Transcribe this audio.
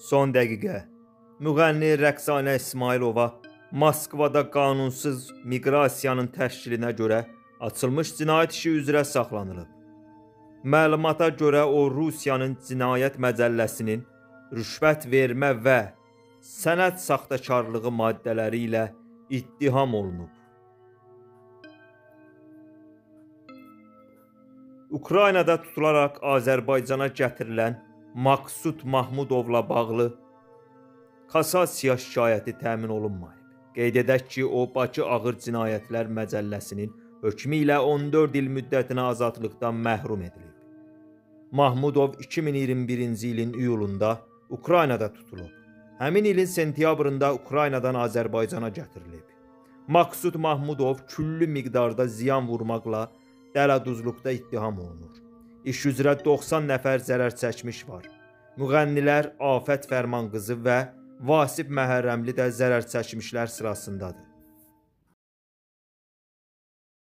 Son dəqiqə. Müğənni Rəqsanə İsmailova Moskvada qanunsuz miqrasiyanın təşkilinə görə açılmış cinayət işi üzrə saxlanılıb. Məlumata görə o Rusiyanın cinayət məcəlləsinin rüşvət vermə və sənəd saxtakarlığı maddələri ilə ittiham olunub. Ukraynada tutularaq Azərbaycana gətirilən Maqsud Mahmudovla bağlı kassasiya şikayəti təmin olunmayıb. Qeyd edək ki, o Bakı Ağır Cinayətlər Məcəlləsinin hökmü ilə 14 il müddətinə azadlıqdan məhrum edilib. Mahmudov 2021-ci ilin iyulunda Ukraynada tutulub. Həmin ilin sentyabrında Ukraynadan Azərbaycana gətirilib. Maqsud Mahmudov küllü miqdarda ziyan vurmaqla dələduzluqda ittiham olunur. İş üzrə 90 nəfər zərər çəkmiş var. Müğənnilər Afət Fərmanqızı və Vasif Məhərrəmli də zərər çəkmişlər sırasındadır.